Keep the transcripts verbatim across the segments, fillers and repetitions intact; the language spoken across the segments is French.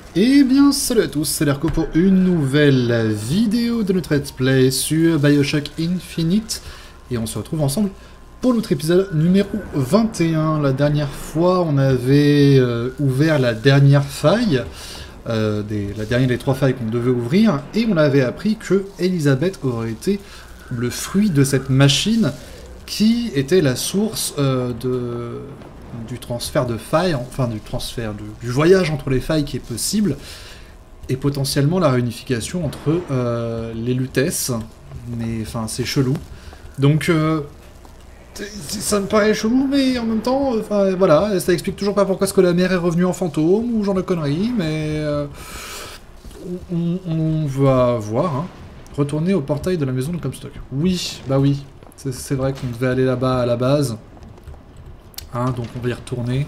Eh bien, salut à tous, c'est Lerco pour une nouvelle vidéo de notre let's play sur Bioshock Infinite. Et on se retrouve ensemble pour notre épisode numéro vingt et un. La dernière fois, on avait euh, ouvert la dernière faille, euh, des, la dernière des trois failles qu'on devait ouvrir, et on avait appris que Elizabeth aurait été le fruit de cette machine qui était la source euh, de... du transfert de failles, enfin du transfert, du, du voyage entre les failles qui est possible, et potentiellement la réunification entre euh, les Lutèces, mais enfin c'est chelou. Donc euh, ça me paraît chelou, mais en même temps, enfin voilà, ça explique toujours pas pourquoi est-ce que la mère est revenue en fantôme, ou genre de conneries, mais euh, on, on va voir, hein. Retourner au portail de la maison de Comstock. Oui, bah oui, c'est vrai qu'on devait aller là-bas à la base. Hein, donc on va y retourner.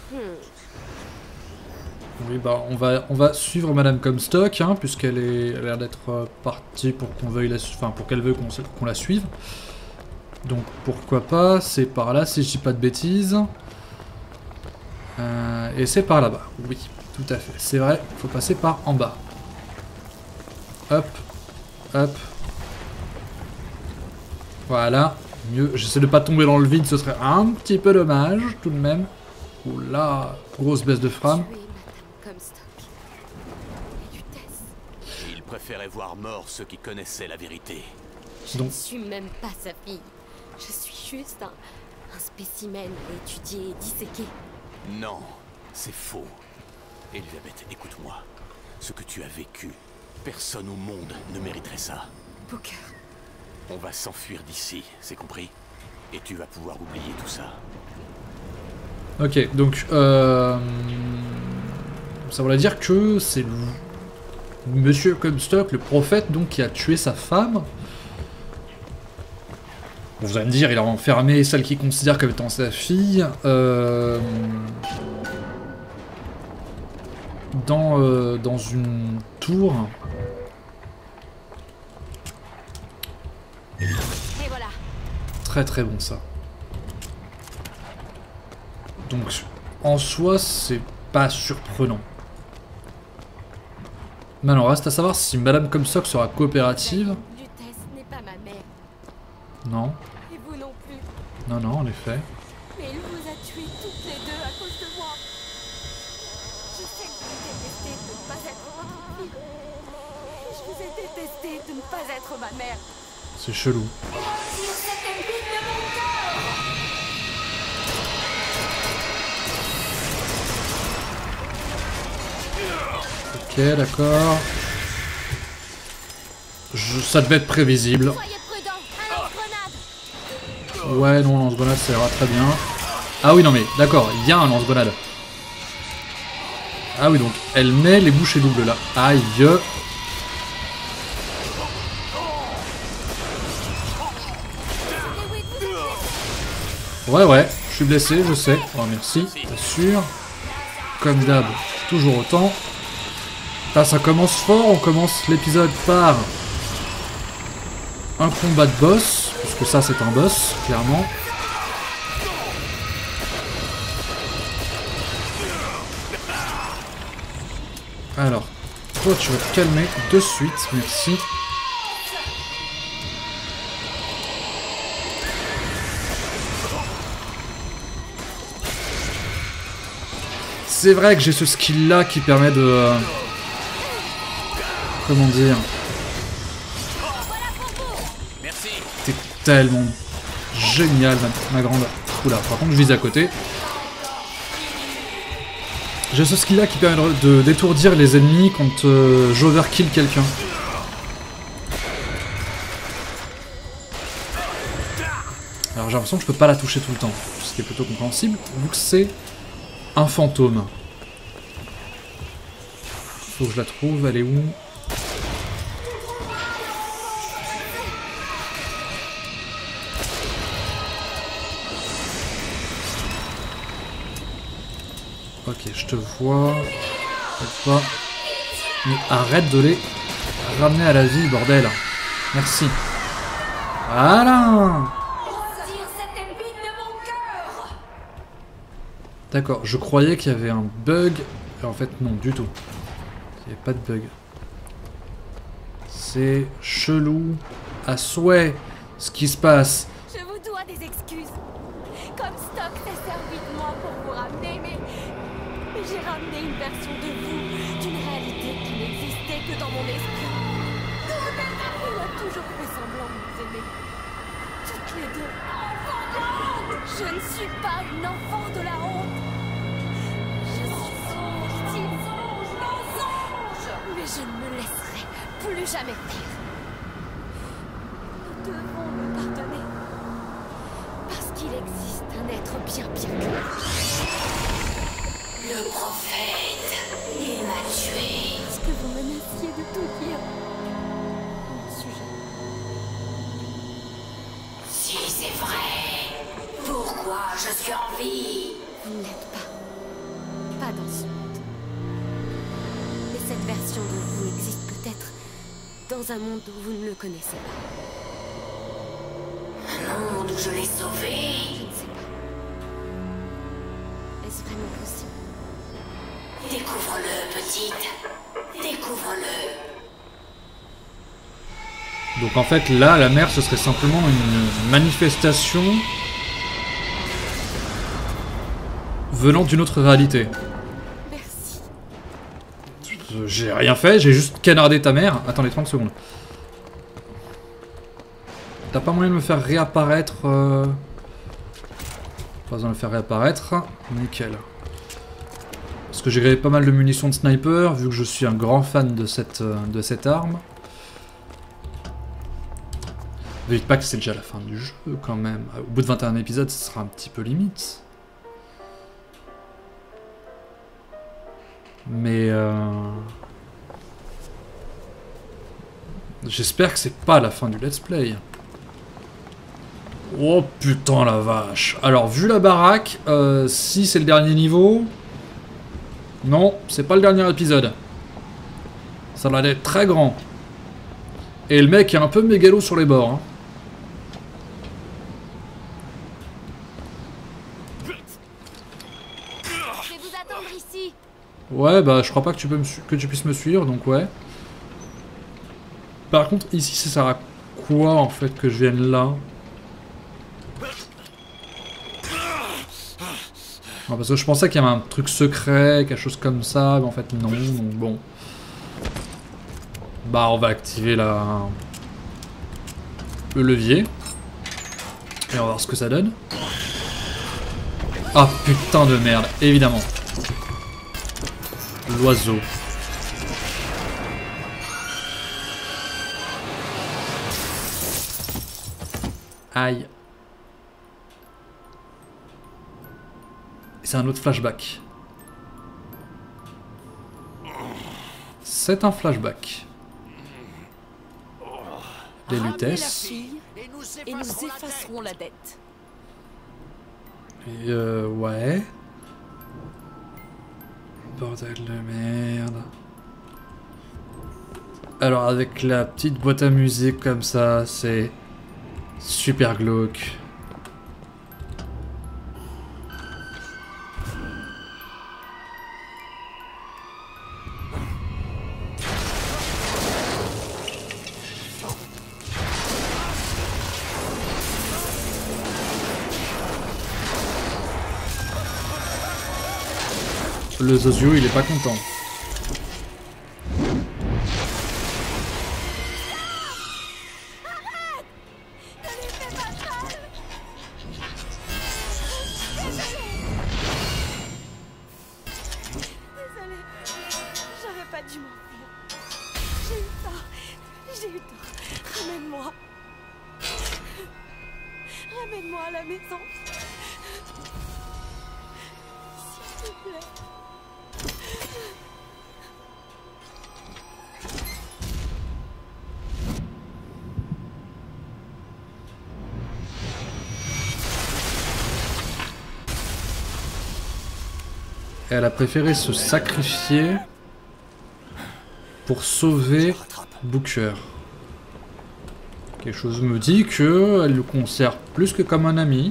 Oui, bah on va, on va suivre Madame Comstock, hein, puisqu'elle est, elle a l'air d'être euh, partie pour qu'on veuille la, enfin pour qu'elle veuille qu'on qu'on la suive. Donc pourquoi pas, c'est par là si je dis pas de bêtises. Euh, et c'est par là-bas, oui, tout à fait. C'est vrai, il faut passer par en bas. Hop, hop. Voilà, mieux. J'essaie de pas tomber dans le vide, ce serait un petit peu dommage, tout de même. Oula, grosse baisse de frame. Il préférait voir mort ceux qui connaissaient la vérité. Je Donc... ne suis même pas sa fille. Je suis juste un, un spécimen à étudier et disséquer. Non, c'est faux. Elisabeth, écoute-moi. Ce que tu as vécu, personne au monde ne mériterait ça. Booker. On va s'enfuir d'ici, c'est compris? Et tu vas pouvoir oublier tout ça. Ok, donc euh, ça voudrait dire que c'est Monsieur Comstock, le prophète, donc qui a tué sa femme. Vous allez me dire, il a enfermé celle qu'il considère comme étant sa fille euh, dans euh, dans une tour. Et voilà. Très très bon ça. Donc en soi c'est pas surprenant. Maintenant reste à savoir si Madame Comstock sera coopérative. Lutèce n'est pas ma mère. Non, Et vous non plus. non, non en effet. Mais il vous a tués toutes les deux à cause de moi. Je sais que vous détestez de ne pas être votre fille. Et je vous ai détesté de ne pas être ma mère. C'est chelou. Sur cette épine de mon cœur. Ok, d'accord. Je... Ça devait être prévisible. Soyez prudents, un lance-grenade. Ouais, non, lance-grenade, ça ira très bien. Ah oui, non mais, d'accord, il y a un lance-grenade. Ah oui, donc, elle met les bouchées doubles, là. Aïe. Ouais, ouais, je suis blessé, je sais. Oh, merci, bien sûr. Comme d'hab, toujours autant. Là, ça commence fort, on commence l'épisode par un combat de boss, puisque ça c'est un boss, clairement. Alors, toi tu vas te calmer de suite, merci. C'est vrai que j'ai ce skill là qui permet de... Euh, comment dire? T'es tellement génial, ma, ma grande. Oula, par contre je vise à côté. J'ai ce skill là qui permet de d'étourdir les ennemis quand euh, j'overkill quelqu'un. Alors j'ai l'impression que je peux pas la toucher tout le temps, ce qui est plutôt compréhensible, vu que c'est un fantôme. Faut que je la trouve, elle est où? Ok, je te vois. Pas. Mais arrête de les ramener à la vie, bordel. Merci. Voilà. D'accord, je croyais qu'il y avait un bug. En fait, non, du tout. Il n'y a pas de bug. C'est chelou à souhait ce qui se passe. Je vous dois des excuses. Comme Stock s'est servi de moi pour vous ramener, mais... mais j'ai ramené une version de vous, d'une réalité qui n'existait que dans mon esprit. Il a toujours fait semblant de nous aimer. Toutes les deux. Je ne suis pas une enfant de la honte. Je suis son victime. Mensonge. Mais je ne me laisserai plus jamais faire. Nous devons me pardonner. Parce qu'il existe un être bien pire que nous. Le prophète, il m'a tué. Est-ce que vous menaciez de tout dire à mon sujet? Si c'est vrai, pourquoi je suis en vie? Vous ne l'êtes pas. Pas dans ce monde. Mais cette version de vous existe peut-être dans un monde où vous ne le connaissez pas. Un monde où je l'ai sauvé. Je ne sais pas. Est-ce vraiment possible? Découvre-le, petite. Découvre-le. Donc en fait là, la mer, ce serait simplement une manifestation venant d'une autre réalité. Merci. J'ai rien fait, j'ai juste canardé ta mère. Attendez trente secondes. T'as pas moyen de me faire réapparaître euh... Pas besoin de me faire réapparaître. Nickel. Parce que j'ai gagné pas mal de munitions de sniper, vu que je suis un grand fan de cette, euh, de cette arme. Ne dites pas que c'est déjà la fin du jeu, quand même. Au bout de vingt et un épisodes, ce sera un petit peu limite. Mais... Euh... J'espère que c'est pas la fin du let's play. Oh putain la vache. Alors, vu la baraque, euh, si c'est le dernier niveau... Non, c'est pas le dernier épisode. Ça va être très grand. Et le mec est un peu mégalo sur les bords. Hein. Je vais vous attendre ici. Ouais, bah je crois pas que tu, peux me que tu puisses me suivre, donc ouais. Par contre, ici, ça sert à quoi en fait que je vienne là? Non, parce que je pensais qu'il y avait un truc secret, quelque chose comme ça, mais en fait non, donc bon. Bah on va activer la... le levier. Et on va voir ce que ça donne. Ah putain de merde, évidemment. L'oiseau. Aïe. C'est un autre flashback. C'est un flashback. Les Ramenez la lutesses. fille et nous effacerons la dette. Et euh, ouais. Bordel de merde. Alors avec la petite boîte à musique comme ça, c'est super glauque. Le Zozio, il est pas content. Désolée, j'aurais pas dû m'enfuir. J'ai eu tort, j'ai eu tort. Ramène-moi. Ramène-moi à la maison. S'il te plaît. Et elle a préféré se sacrifier pour sauver Booker. Quelque chose me dit qu'elle le considère plus que comme un ami.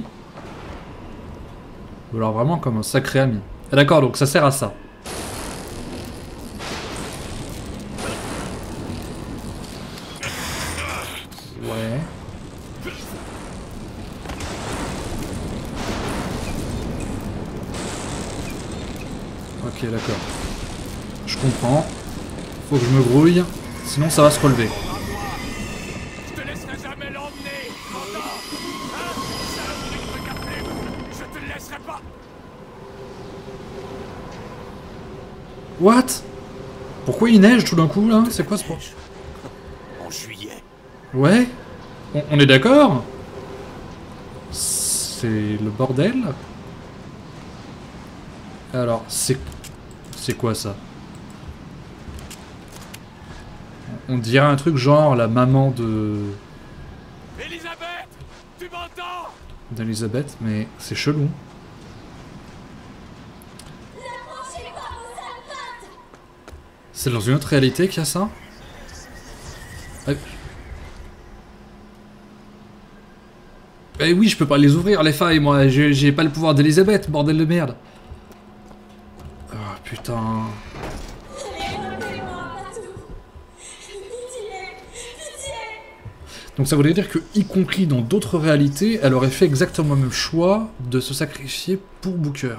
Ou alors vraiment comme un sacré ami. Ah, d'accord, donc ça sert à ça. Ouais. Ok, d'accord. Je comprends. Faut que je me grouille, sinon ça va se relever. Je te laisserai jamais l'emmener, t'entends? Hein? Saloperie de truc à plume. Je te le laisserai pas. What? Pourquoi il neige tout d'un coup là? C'est quoi ce sport? En juillet. Ouais? On, on est d'accord? C'est le bordel? Alors, c'est... C'est quoi ça? On dirait un truc genre la maman de... Elisabeth, tu m'entends? d'Elisabeth, mais c'est chelou. C'est dans une autre réalité qu'il y a ça? Ah. Eh oui, je peux pas les ouvrir, les failles, moi. J'ai pas le pouvoir d'Elisabeth, bordel de merde. Oh, putain. Donc ça voudrait dire que, y compris dans d'autres réalités, elle aurait fait exactement le même choix de se sacrifier pour Booker.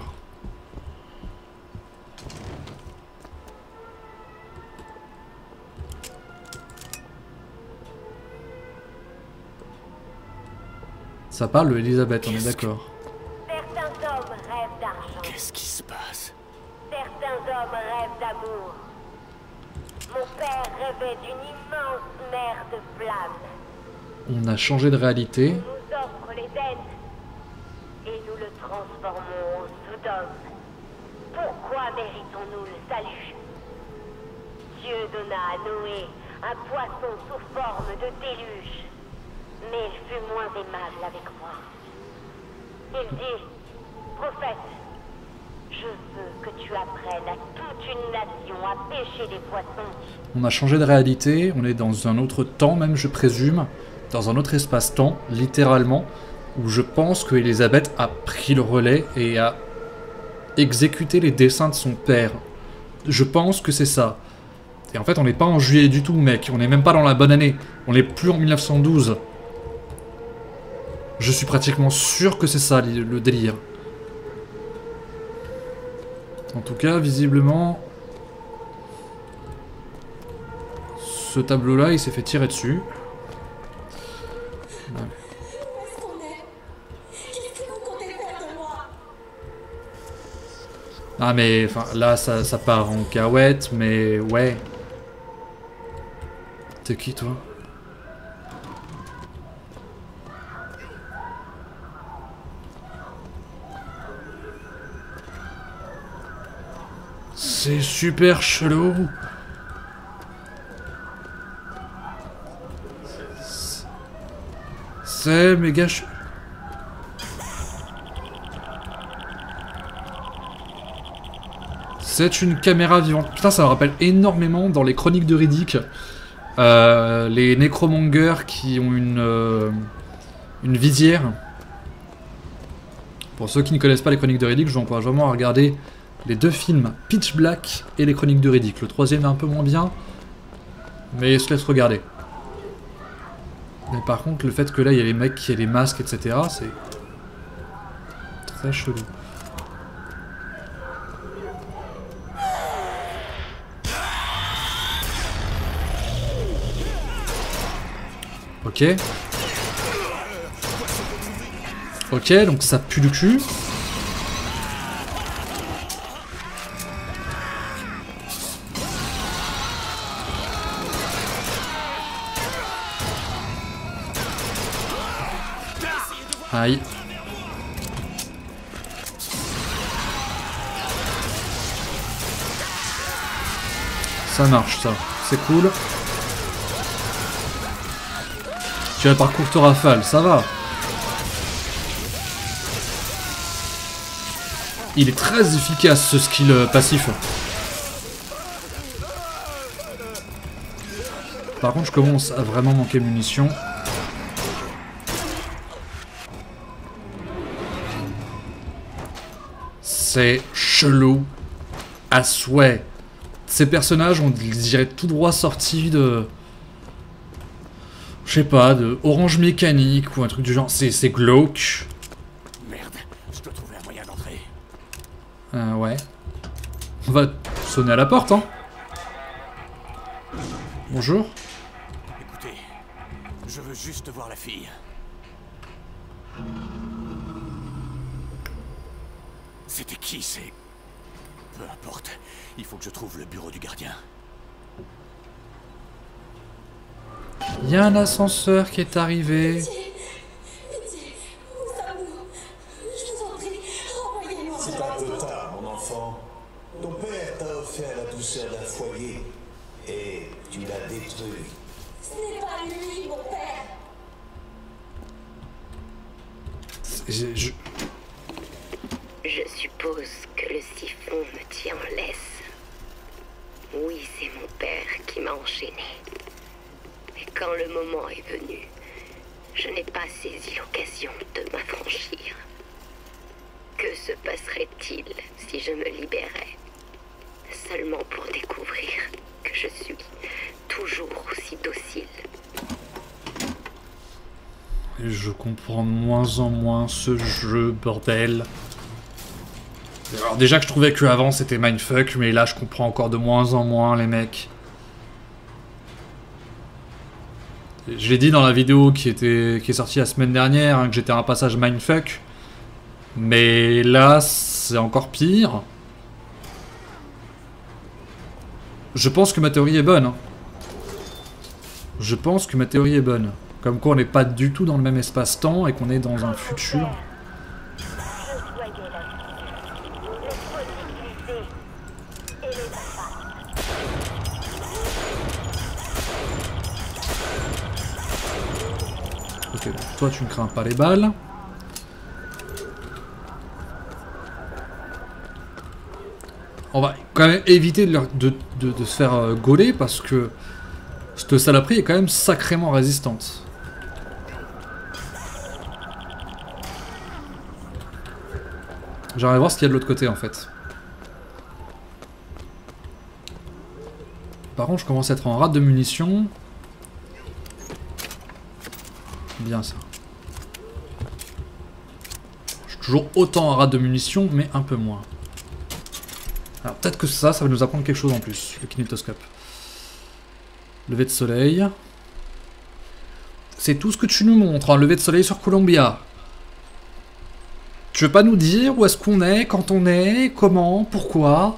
Ça parle de Elisabeth, on est d'accord. Certains hommes rêvent d'argent. Qu'est-ce qui se passe? Certains hommes rêvent d'amour. Mon père rêvait d'une immense mer de flammes. On a changé de réalité. Il nous offre l'Éden et nous le transformons en Sodome. Pourquoi méritons-nous le salut? Dieu donna à Noé un poisson sous forme de déluge, mais il fut moins aimable avec moi. Il dit, prophète, je veux que tu apprennes à toute une nation à pêcher des poissons. On a changé de réalité, on est dans un autre temps même, je présume. Dans un autre espace-temps, littéralement, où je pense que Elisabeth a pris le relais et a exécuté les desseins de son père. Je pense que c'est ça. Et en fait, on n'est pas en juillet du tout, mec. On n'est même pas dans la bonne année. On n'est plus en mille neuf cent douze. Je suis pratiquement sûr que c'est ça, le délire. En tout cas, visiblement... Ce tableau-là, il s'est fait tirer dessus. Ah mais enfin là ça, ça part en carouette, mais ouais. T'es qui toi? C'est super chelou. C'est méga ch... C'est une caméra vivante. Putain, ça me rappelle énormément dans les chroniques de Riddick. Euh, les nécromongers qui ont une, euh, une visière. Pour ceux qui ne connaissent pas les chroniques de Riddick, je vous encourage vraiment à regarder les deux films, Pitch Black et les chroniques de Riddick. Le troisième est un peu moins bien, mais se laisse regarder. Mais par contre, le fait que là, il y a les mecs qui aient les masques, et cetera, c'est très chelou. Ok. Ok, donc ça pue le cul. Aïe. Ça marche, ça. C'est cool. Tu as par courte rafale, ça va. Il est très efficace ce skill euh, passif. Par contre, je commence à vraiment manquer de munitions. C'est chelou à souhait. Ces personnages, on dirait tout droit sortis de... Je sais pas, de orange mécanique ou un truc du genre. C'est glauque. Merde, je dois trouver un moyen d'entrer. Euh, ouais. On va sonner à la porte, hein. Bonjour. Écoutez, je veux juste voir la fille. C'était qui, c'est... Peu importe, il faut que je trouve le bureau du gardien. Il y a un ascenseur qui est arrivé. C'est un peu tard, mon enfant. Ton père t'a offert la douceur d'un foyer et tu l'as détruit. Ce n'est pas lui, mon père. Je, je... Je suppose que le siphon me tient en laisse. Oui, c'est mon père qui m'a enchaîné. Et quand le moment est venu, je n'ai pas saisi l'occasion de m'affranchir. Que se passerait-il si je me libérais? Seulement pour découvrir que je suis toujours aussi docile. Et je comprends de moins en moins ce jeu, bordel. Alors déjà que je trouvais que avant c'était mindfuck, mais là je comprends encore de moins en moins les mecs. Je l'ai dit dans la vidéo qui, était, qui est sortie la semaine dernière, hein, que j'étais à un passage mindfuck. Mais là, c'est encore pire. Je pense que ma théorie est bonne. Hein. Je pense que ma théorie est bonne. Comme quoi on n'est pas du tout dans le même espace-temps et qu'on est dans un futur. Ok, bon, toi tu ne crains pas les balles. On va quand même éviter de, leur, de, de, de se faire euh, gauler parce que cette saloperie est quand même sacrément résistante. J'aimerais voir ce qu'il y a de l'autre côté en fait. Par contre je commence à être en rate de munitions. Bien ça. Je suis toujours autant en rate de munitions mais un peu moins. Alors peut-être que ça, ça va nous apprendre quelque chose en plus, le kinétoscope. Lever de soleil. C'est tout ce que tu nous montres, hein, lever de soleil sur Columbia. Tu veux pas nous dire où est-ce qu'on est, quand on est, comment, pourquoi?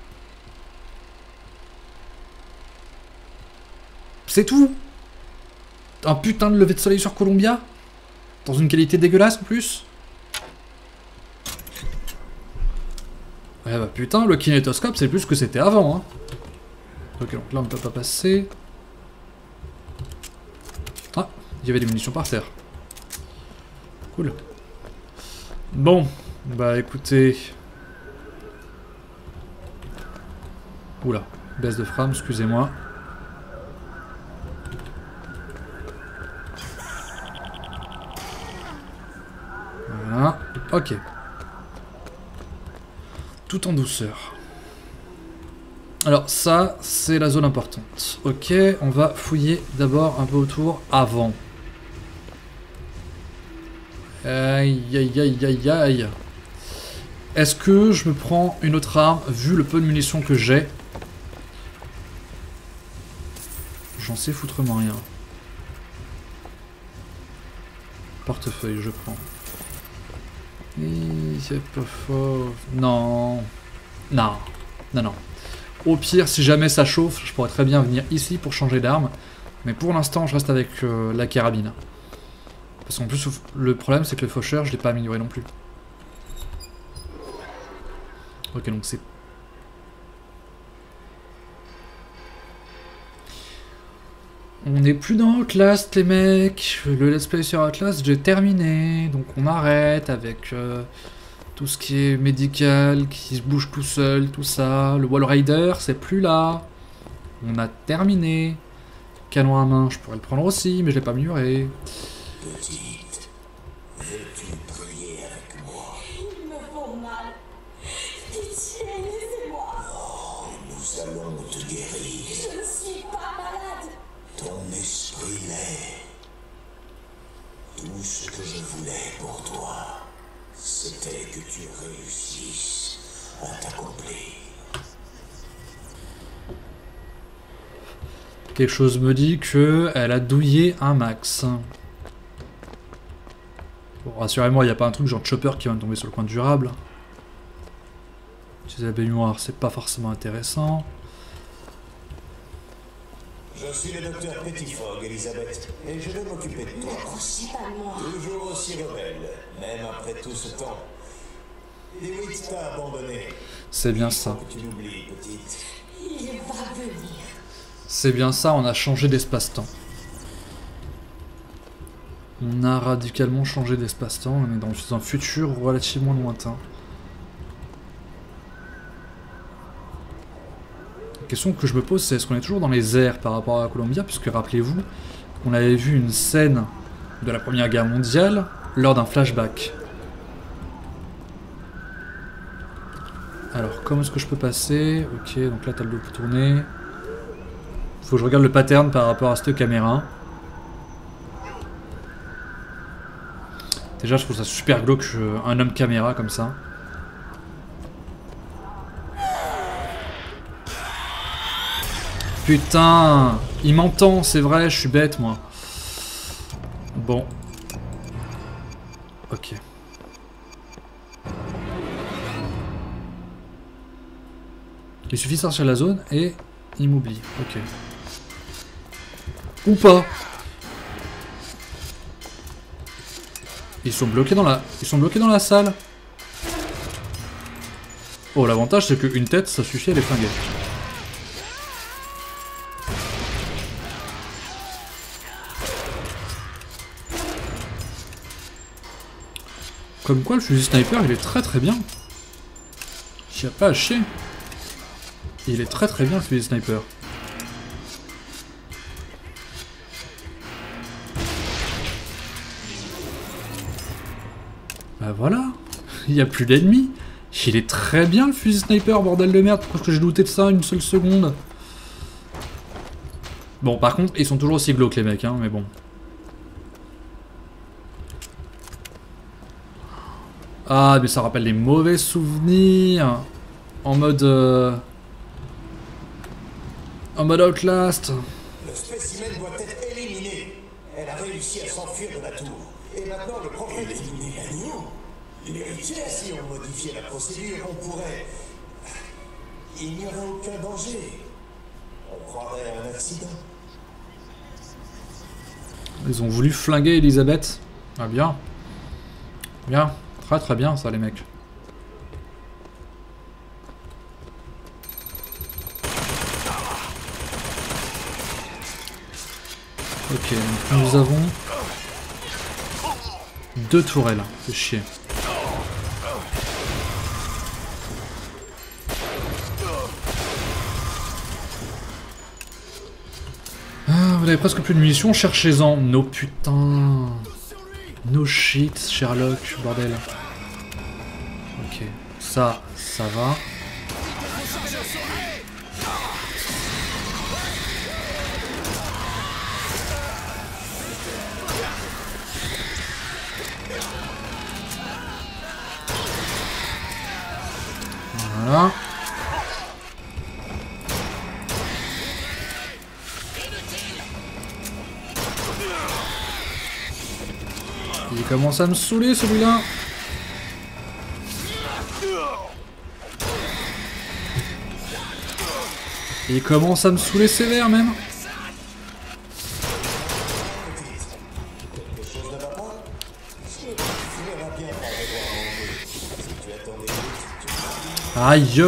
C'est tout. Un putain de lever de soleil sur Columbia? Dans une qualité dégueulasse en plus? Ouais bah putain, le kinétoscope c'est plus ce que c'était avant hein. Ok donc là on ne peut pas passer. Ah, il y avait des munitions par terre. Cool. Bon, bah écoutez... Oula, baisse de frame, excusez-moi. Voilà, ok. Tout en douceur. Alors ça, c'est la zone importante. Ok, on va fouiller d'abord un peu autour avant. Aïe aïe aïe aïe aïe. Est-ce que je me prends une autre arme vu le peu de munitions que j'ai? J'en sais foutrement rien. Portefeuille, je prends. C'est pas fort. Non. Non. Non, non. Au pire, si jamais ça chauffe, je pourrais très bien venir ici pour changer d'arme. Mais pour l'instant, je reste avec euh, la carabine. Parce qu'en plus, le problème, c'est que le faucheur, je l'ai pas amélioré non plus. Ok, donc c'est... On n'est plus dans Outlast, les mecs. Le let's play sur Outlast, j'ai terminé. Donc on arrête avec euh, tout ce qui est médical, qui se bouge tout seul, tout ça. Le Wall Rider, c'est plus là. On a terminé. Canon à main, je pourrais le prendre aussi, mais je l'ai pas amélioré. Petite, veux-tu prier avec moi? Ils me font mal. Pitié, laissez-moi. Oh, nous allons te guérir. Je ne suis pas malade. Ton esprit l'est. Tout ce que je voulais pour toi, c'était que tu réussisses à t'accomplir. Quelque chose me dit que elle a douillé un max. Bon, rassurez-moi, il n'y a pas un truc genre Chopper qui va me tomber sur le coin durable. Utiliser la baignoire, c'est pas forcément intéressant. Je suis le docteur Pettifog, Elisabeth, et je vais m'occuper de toi. Principalement. Toujours aussi rebelle, même après tout ce temps. Dewitt t'a abandonné. C'est bien ça. Que tu l'oublies, petite. Il va venir. C'est bien ça, on a changé d'espace-temps. On a radicalement changé d'espace-temps, on est dans un futur relativement lointain. La question que je me pose, c'est est-ce qu'on est toujours dans les airs par rapport à Columbia, puisque rappelez-vous, on avait vu une scène de la Première Guerre mondiale lors d'un flashback. Alors, comment est-ce que je peux passer? Ok, donc là t'as le dos pour tourner. Faut que je regarde le pattern par rapport à cette caméra. Déjà, je trouve ça super glauque, un homme caméra comme ça. Putain, il m'entend, c'est vrai, je suis bête moi. Bon. Ok. Il suffit de sortir de la zone et il m'oublie. Ok. Ou pas. Ils sont bloqués dans la. Ils sont bloqués dans la salle. Oh, l'avantage c'est qu'une tête ça suffit à les flinguer. Comme quoi le fusil sniper il est très très bien. Il n'y a pas à chier. Il est très très bien le fusil sniper. Bah voilà, il n'y a plus d'ennemis. Il est très bien le fusil sniper, bordel de merde. Pourquoi est-ce que j'ai douté de ça une seule seconde? Bon, par contre, ils sont toujours aussi glauques les mecs, hein, mais bon. Ah, mais ça rappelle des mauvais souvenirs. En mode... Euh... En mode Outlast. Le spécimen doit être éliminé. Elle a réussi à s'enfuir de la tour. Et maintenant le prophète éliminer l'agneau. L'héritier, si on modifiait la procédure, on pourrait... Il n'y aurait aucun danger. On croirait à un accident. Ils ont voulu flinguer Elisabeth. Ah bien. Bien. Très très bien ça les mecs. Ok, donc nous avons deux tourelles, c'est chier. Ah, vous avez presque plus de munitions, cherchez-en. No putain. No shit, Sherlock, bordel. Ok, ça, ça va. Voilà. Il commence à me saouler celui-là. Il commence à me saouler sévère même. Aïe.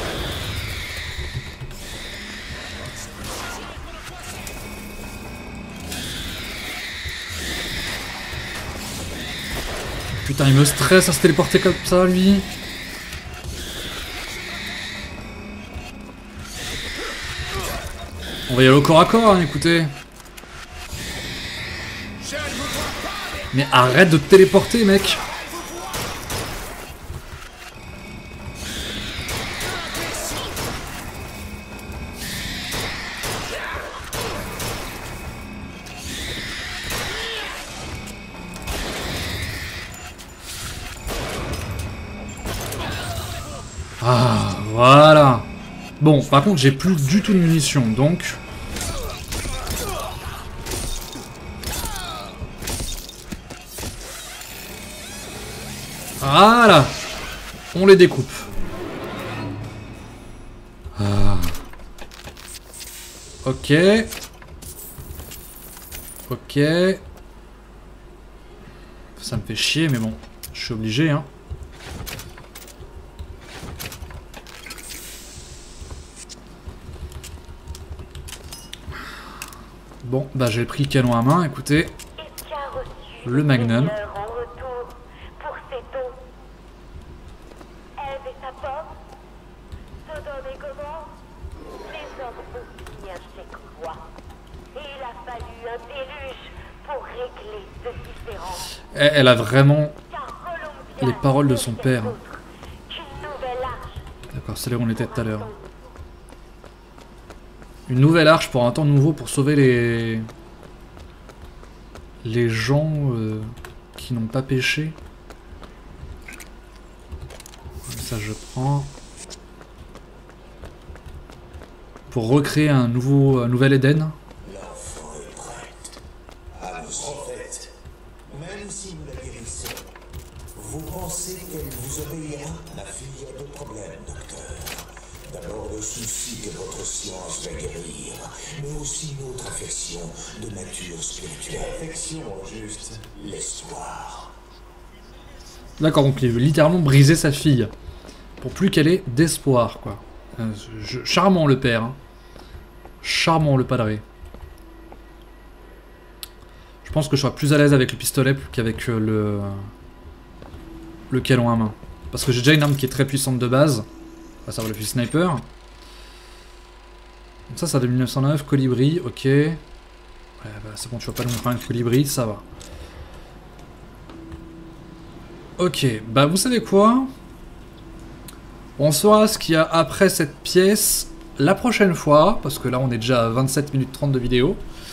Putain, il me stresse à se téléporter comme ça, lui. On va y aller au corps à corps, hein, écoutez. Mais arrête de te téléporter, mec. Ah, voilà. Bon, par contre, j'ai plus du tout de munitions, donc... Voilà. On les découpe. Ah. Ok. Ok. Ça me fait chier, mais bon. Je suis obligé, hein. Bon, bah j'ai pris le canon à main, écoutez. Le Magnum. En retour pour ses dons. Ève et sa pomme, Sodome et Gomorrhe, les hommes ont signé un chèque roi. Et il a fallu un déluge pour régler ce différend. Elle, elle a vraiment Car Columbia les paroles de son n'était père. autre qu'une nouvelle arche. D'accord, c'est là où on était tout à l'heure. Une nouvelle arche pour un temps nouveau pour sauver les... Les gens euh, qui n'ont pas péché. Ça je prends. Pour recréer un nouveau un nouvel Éden. L'enfant est prête. À nos prophètes, même si nous la guérissons, vous pensez qu'elle vous obéira? Ma fille a deux problèmes, docteur. D'abord le souci que votre science va guérir, mais aussi une autre affection de nature spirituelle. Affection, juste l'espoir. D'accord, donc il veut littéralement briser sa fille. Pour plus qu'elle ait d'espoir, quoi. Euh, je- charmant le père. Hein. Charmant le padré. Je pense que je serai plus à l'aise avec le pistolet qu'avec euh, le... Le canon à main. Parce que j'ai déjà une arme qui est très puissante de base. À savoir le fusil sniper. Donc ça, ça de mille neuf cent neuf, colibri, ok. Ouais, bah, c'est bon, tu vas pas nous prendre un colibri, ça va. Ok, bah vous savez quoi? On saura ce qu'il y a après cette pièce la prochaine fois, parce que là on est déjà à vingt-sept minutes trente de vidéo.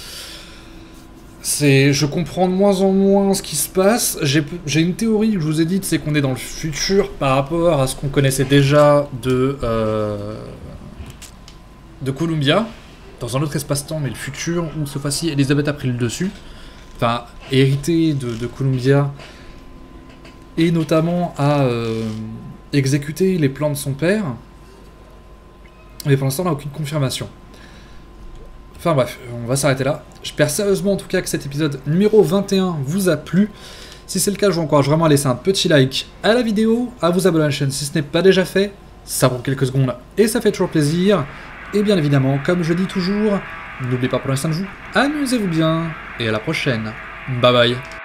C'est, je comprends de moins en moins ce qui se passe. J'ai j'ai une théorie que je vous ai dite, c'est qu'on est dans le futur par rapport à ce qu'on connaissait déjà de euh, de Columbia, dans un autre espace-temps, mais le futur où cette fois-ci Elizabeth a pris le dessus, enfin hérité de, de Columbia, et notamment a euh, exécuté les plans de son père. Mais pour l'instant, on n'a aucune confirmation. Enfin bref, on va s'arrêter là. J'espère sérieusement en tout cas que cet épisode numéro vingt et un vous a plu. Si c'est le cas, je vous encourage vraiment à laisser un petit like à la vidéo, à vous abonner à la chaîne si ce n'est pas déjà fait. Ça prend quelques secondes et ça fait toujours plaisir. Et bien évidemment, comme je dis toujours, n'oubliez pas pour l'instant de vous, amusez-vous bien et à la prochaine. Bye bye.